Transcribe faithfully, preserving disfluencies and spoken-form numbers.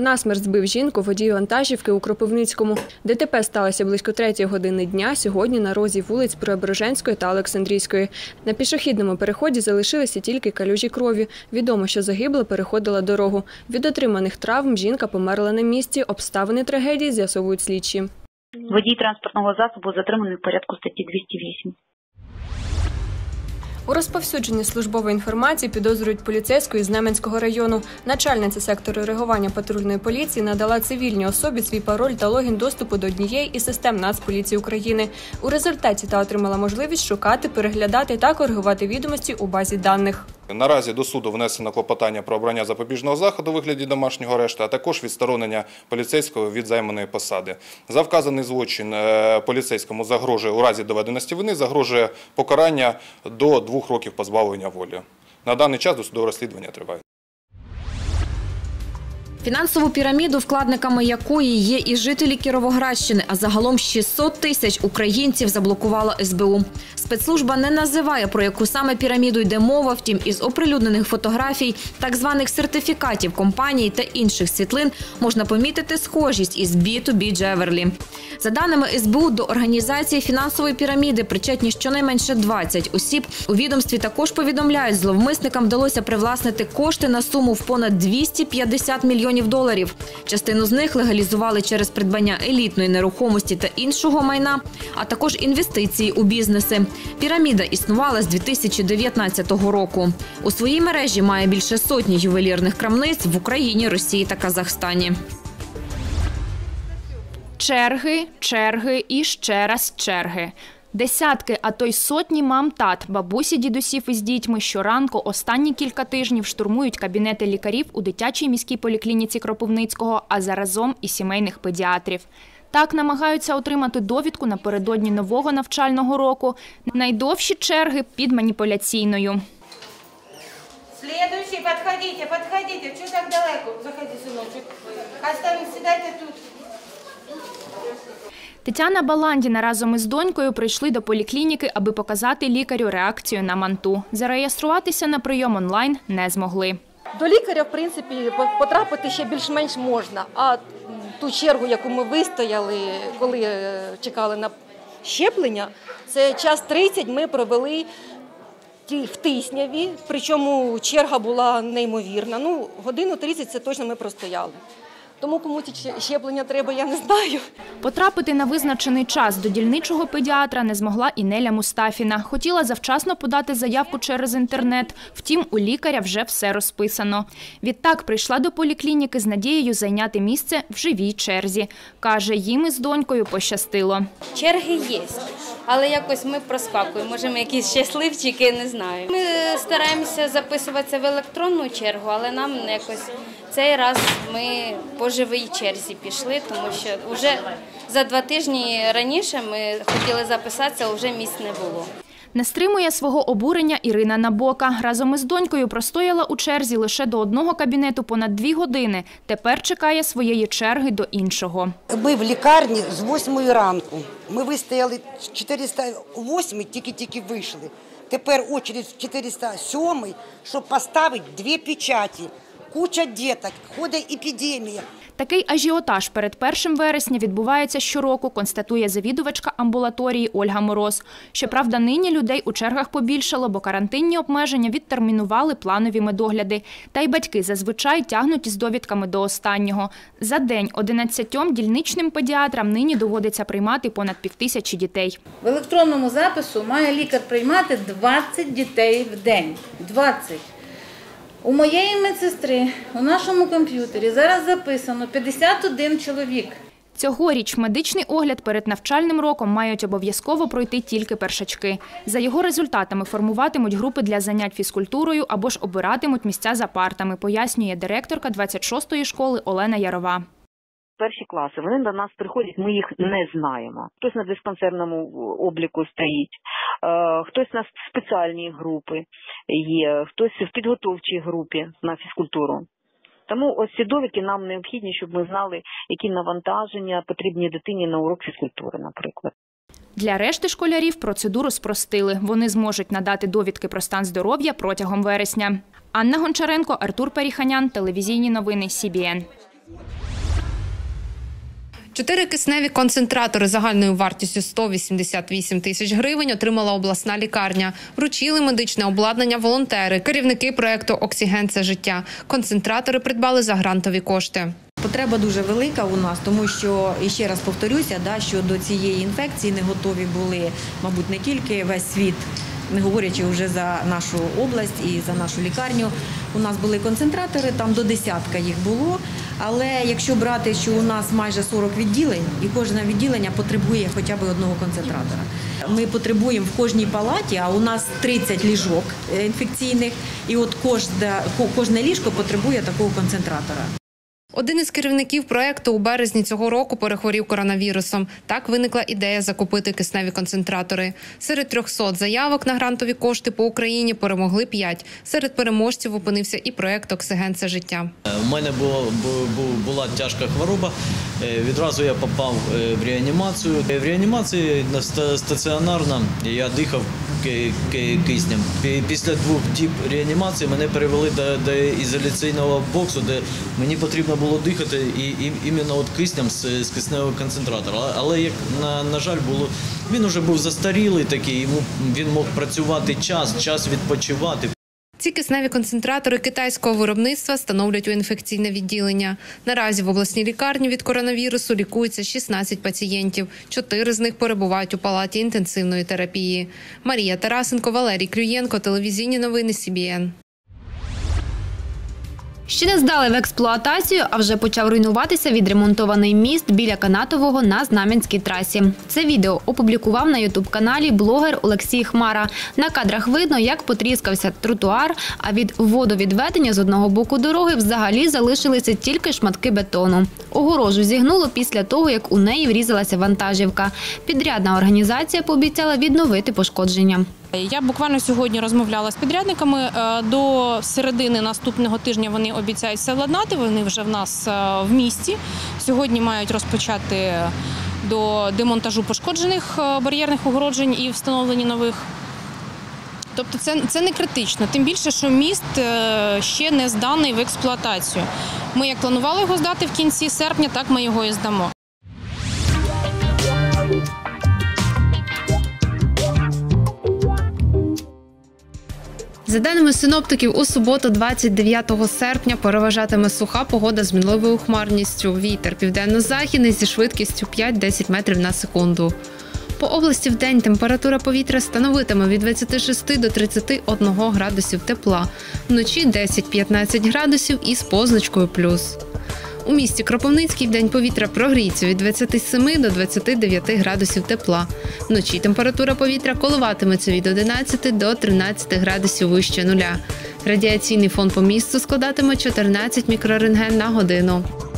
Насмерть збив жінку водій вантажівки у Кропивницькому. ДТП сталося близько третьої години дня сьогодні на розі вулиць Преображенської та Олександрійської. На пішохідному переході залишилися тільки калюжі крові. Відомо, що загибла переходила дорогу. Від отриманих травм жінка померла на місці. Обставини трагедії з'ясовують слідчі. Водій транспортного засобу затриманий в порядку статті двісті вісім. У розповсюдженні службової інформації підозрюють поліцейську із Знам'янського району. Начальниця сектору реагування патрульної поліції надала цивільній особі свій пароль та логін доступу до однієї із систем Нацполіції України. У результаті та отримала можливість шукати, переглядати та коригувати відомості у базі даних. Наразі до суду внесено клопотання про обрання запобіжного заходу у вигляді домашнього арешту, а також відсторонення поліцейського від займаної посади. За вказаний злочин поліцейському загрожує у разі доведеності вини загрожує покарання до двох років позбавлення волі. На даний час досудове розслідування триває. Фінансову піраміду, вкладниками якої є і жителі Кіровоградщини, а загалом шістсот тисяч українців заблокувала ес бе у. Спецслужба не називає, про яку саме піраміду йде мова, втім із оприлюднених фотографій, так званих сертифікатів компаній та інших світлин можна помітити схожість із бі ту бі Джеверлі. За даними ес бе у, до організації фінансової піраміди причетні щонайменше двадцять осіб. У відомстві також повідомляють, зловмисникам вдалося привласнити кошти на суму в понад двісті п'ятдесят мільйонів доларів. Частину з них легалізували через придбання елітної нерухомості та іншого майна, а також інвестиції у бізнеси. Піраміда існувала з дві тисячі дев'ятнадцятого року. У своїй мережі має більше сотні ювелірних крамниць в Україні, Росії та Казахстані. Черги, черги і ще раз черги. Десятки, а то й сотні мам-тат, бабусі, дідусів із дітьми щоранку останні кілька тижнів штурмують кабінети лікарів у дитячій міській поліклініці Кропивницького, а заразом і сімейних педіатрів. Так намагаються отримати довідку напередодні нового навчального року. Найдовші черги під маніпуляційною. Слідуючий, підходіть, підходіть. Чого так далеко? Заходи, синочок. Оставим, сідайте тут. Тетяна Баландіна разом із донькою прийшли до поліклініки, аби показати лікарю реакцію на манту. Зареєструватися на прийом онлайн не змогли. До лікаря, в принципі, потрапити ще більш-менш можна, а ту чергу, яку ми вистояли, коли чекали на щеплення, це час тридцять ми провели в Тисняві, причому черга була неймовірна. Ну, годину тридцять це точно ми простояли. Тому кому ці щеплення треба, я не знаю. Потрапити на визначений час до дільничого педіатра не змогла і Неля Мустафіна. Хотіла завчасно подати заявку через інтернет, втім у лікаря вже все розписано. Відтак прийшла до поліклініки з надією зайняти місце в живій черзі. Каже, їм із донькою пощастило. Черги є, але якось ми проскакуємо. Може, ми якісь щасливчики, не знаю. Ми стараємося записуватися в електронну чергу, але нам якось цей раз ми по живій черзі пішли, тому що вже за два тижні раніше ми хотіли записатися, а вже місць не було. Не стримує свого обурення Ірина Набока. Разом із донькою простояла у черзі лише до одного кабінету понад дві години. Тепер чекає своєї черги до іншого. Ми в лікарні з восьмої ранку. Ми вистояли чотириста восьмий, тільки-тільки вийшли. Тепер очередь в чотириста сьомий, щоб поставити дві печаті. Куча діток, ходить епідемія. Такий ажіотаж перед першим вересня відбувається щороку, констатує завідувачка амбулаторії Ольга Мороз. Щоправда, нині людей у чергах побільшало, бо карантинні обмеження відтермінували планові медогляди. Та й батьки зазвичай тягнуть із довідками до останнього. За день одинадцятьом дільничним педіатрам нині доводиться приймати понад півтисячі дітей. В електронному запису має лікар приймати двадцять дітей в день. двадцять. У моєї медсестри у нашому комп'ютері зараз записано п'ятдесят один чоловік. Цьогоріч медичний огляд перед навчальним роком мають обов'язково пройти тільки першачки. За його результатами формуватимуть групи для занять фізкультурою або ж обиратимуть місця за партами, пояснює директорка двадцять шостої школи Олена Ярова. Перші класи, вони до нас приходять, ми їх не знаємо. Хтось на диспансерному обліку стоїть, хтось на спеціальній групи є, хтось в підготовчій групі на фізкультуру. Тому ось ці довідки нам необхідні, щоб ми знали, які навантаження потрібні дитині на урок фізкультури, наприклад. Для решти школярів процедуру спростили. Вони зможуть надати довідки про стан здоров'я протягом вересня. Анна Гончаренко, Артур Періханян, телевізійні новини Сі Бі Ен. Чотири кисневі концентратори загальною вартістю сто вісімдесят вісім тисяч гривень отримала обласна лікарня. Вручили медичне обладнання волонтери, керівники проєкту «Оксиген – це життя». Концентратори придбали за грантові кошти. Потреба дуже велика у нас, тому що, і ще раз повторюся, да, що до цієї інфекції не готові були, мабуть, не тільки весь світ, не говорячи вже за нашу область і за нашу лікарню. У нас були концентратори, там до десятка їх було, але якщо брати, що у нас майже сорок відділень, і кожне відділення потребує хоча б одного концентратора. Ми потребуємо в кожній палаті, а у нас тридцять ліжок інфекційних, і от кожне, кожне ліжко потребує такого концентратора. Один із керівників проєкту у березні цього року перехворів коронавірусом. Так виникла ідея закупити кисневі концентратори. Серед трьохсот заявок на грантові кошти по Україні перемогли п'ять. Серед переможців опинився і проєкт «Оксиген – це життя». У мене була, була тяжка хвороба. Відразу я попав в реанімацію. В реанімації стаціонарно я дихав киснем. Після двох діб реанімації мене перевели до, до ізоляційного боксу, де мені потрібно було дихати і, і іменно от киснем з, з кисневого концентратора. Але, як на, на жаль, було, він вже був застарілий такий, йому, він мог працювати час, час відпочивати. Ці кисневі концентратори китайського виробництва становлять у інфекційне відділення. Наразі в обласній лікарні від коронавірусу лікуються шістнадцять пацієнтів. Чотири з них перебувають у палаті інтенсивної терапії. Марія Тарасенко, Валерій Клюєнко, телевізійні новини Сі Бі Ен. Ще не здали в експлуатацію, а вже почав руйнуватися відремонтований міст біля Канатового на Знам'янській трасі. Це відео опублікував на ютуб-каналі блогер Олексій Хмара. На кадрах видно, як потріскався тротуар, а від водовідведення з одного боку дороги взагалі залишилися тільки шматки бетону. Огорожу зігнуло після того, як у неї врізалася вантажівка. Підрядна організація пообіцяла відновити пошкодження. Я буквально сьогодні розмовляла з підрядниками. До середини наступного тижня вони обіцяють все владнати, вони вже в нас в місті. Сьогодні мають розпочати до демонтажу пошкоджених бар'єрних огороджень і встановлення нових. Тобто це, це не критично, тим більше, що міст ще не зданий в експлуатацію. Ми як планували його здати в кінці серпня, так ми його і здамо. За даними синоптиків, у суботу, двадцять дев'ятого серпня, переважатиме суха погода з мінливою хмарністю. Вітер південно-західний зі швидкістю п'ять-десять метрів на секунду. По області вдень температура повітря становитиме від двадцяти шести до тридцяти одного градусів тепла. Вночі десять-п'ятнадцять градусів із позначкою плюс. У місті Кропивницький вдень повітря прогріється від двадцяти семи до двадцяти дев'яти градусів тепла. Вночі температура повітря коливатиметься від одинадцяти до тринадцяти градусів вище нуля. Радіаційний фон по місту складатиме чотирнадцять мікрорентген на годину.